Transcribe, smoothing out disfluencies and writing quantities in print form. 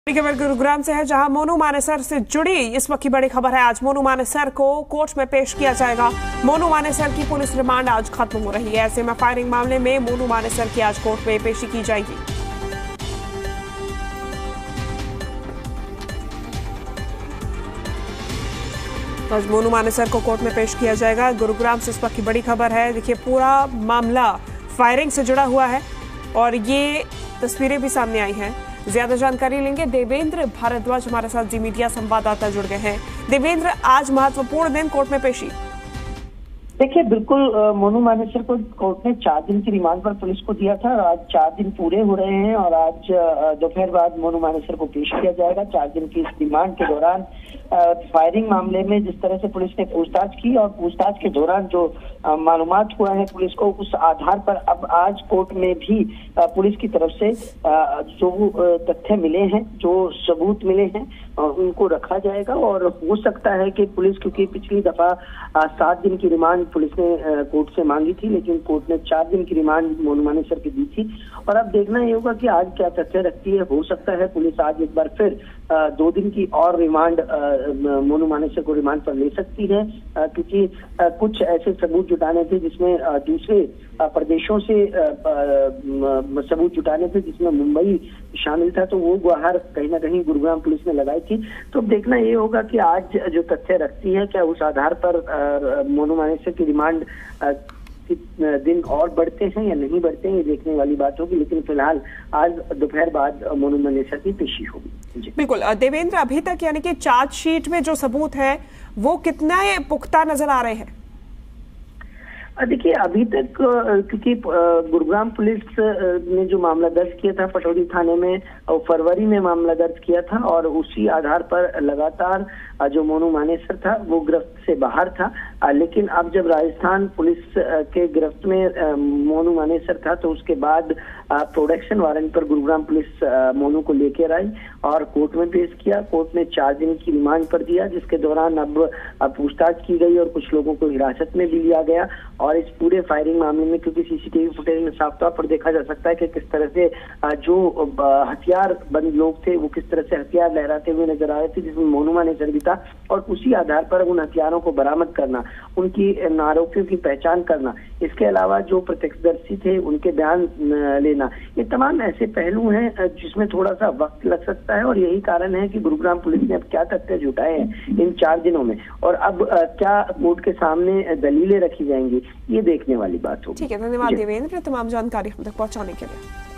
खबर गुरुग्राम से है, जहां मोनू मानेसर से जुड़ी इस वक्त की बड़ी खबर है। आज मोनू मानेसर को कोर्ट में पेश किया जाएगा। मोनू मानेसर की पुलिस रिमांड आज खत्म हो रही है। ऐसे में फायरिंग मामले में मोनू मानेसर की आज कोर्ट में पेशी की जाएगी। आज मोनू मानेसर को कोर्ट में पेश किया जाएगा। गुरुग्राम से इस वक्त की बड़ी खबर है। देखिए, पूरा मामला फायरिंग से जुड़ा हुआ है और ये तस्वीरें भी सामने आई हैं। ज्यादा जानकारी लेंगे। देवेंद्र भारद्वाज हमारे साथ जी मीडिया संवाददाता जुड़ गए हैं। देवेंद्र, आज महत्वपूर्ण दिन, कोर्ट में पेशी। देखिए, बिल्कुल मोनू मानेसर को कोर्ट ने 4 दिन की रिमांड पर पुलिस को दिया था। आज 4 दिन पूरे हो रहे हैं और आज दोपहर बाद मोनू मानेसर को पेश किया जाएगा। 4 दिन की इस रिमांड के दौरान फायरिंग मामले में जिस तरह से पुलिस ने पूछताछ की और पूछताछ के दौरान जो मालूमात हुआ है पुलिस को, उस आधार पर अब आज कोर्ट में भी पुलिस की तरफ से जो तथ्य मिले हैं, जो सबूत मिले हैं, उनको रखा जाएगा। और हो सकता है कि पुलिस, क्योंकि पिछली दफा 7 दिन की रिमांड पुलिस ने कोर्ट से मांगी थी, लेकिन कोर्ट ने 4 दिन की रिमांड मोनू मानेसर की दी थी। और अब देखना ये होगा कि आज क्या तथ्य रखती है। हो सकता है पुलिस आज एक बार फिर 2 दिन की और रिमांड मोनू मानेसर को रिमांड पर ले सकती है, क्योंकि कुछ ऐसे सबूत जुटाने थे जिसमें दूसरे प्रदेशों से सबूत जुटाने थे, जिसमें मुंबई शामिल था। तो वो गुहार कहीं ना कहीं गुरुग्राम पुलिस ने लगाई थी। तो देखना ये होगा कि आज जो तथ्य रखती है, क्या उस आधार पर मोनू मानेसर की रिमांड दिन और बढ़ते हैं या नहीं बढ़ते हैं, ये देखने वाली बात होगी। लेकिन फिलहाल आज दोपहर बाद मोनू मानेसर की पेशी होगी। बिल्कुल देवेंद्र, अभी तक यानी कि चार्जशीट में जो सबूत है वो कितना पुख्ता नजर आ रहे हैं? देखिए, अभी तक क्योंकि गुरुग्राम पुलिस ने जो मामला दर्ज किया था पटौदी थाने में, फरवरी में मामला दर्ज किया था और उसी आधार पर लगातार जो मोनू मानेसर था वो गिरफ्त से बाहर था। लेकिन अब जब राजस्थान पुलिस के गिरफ्त में मोनू मानेसर था, तो उसके बाद प्रोडक्शन वारंट पर गुरुग्राम पुलिस मोनू को लेकर आई और कोर्ट में पेश किया। कोर्ट ने 4 दिन की रिमांड पर दिया, जिसके दौरान अब पूछताछ की गई और कुछ लोगों को हिरासत में भी लिया गया। और इस पूरे फायरिंग मामले में, क्योंकि सीसीटीवी फुटेज में साफ तौर पर देखा जा सकता है कि किस तरह से जो हथियार बंद लोग थे वो किस तरह से हथियार लहराते हुए नजर आ रहे थे, जिसमें मोनू मानेसर भी था। और उसी आधार पर उन हथियारों को बरामद करना, उनकी आरोपियों की पहचान करना, इसके अलावा जो प्रत्यक्षदर्शी थे उनके बयान लेना, ये तमाम ऐसे पहलू हैं जिसमें थोड़ा सा वक्त लग सकता है। और यही कारण है कि गुरुग्राम पुलिस ने अब क्या तथ्य जुटाए हैं इन 4 दिनों में और अब क्या कोर्ट के सामने दलीलें रखी जाएंगी, ये देखने वाली बात होगी। ठीक है, धन्यवाद देवेंद्र तमाम जानकारी हम तक पहुंचाने के लिए।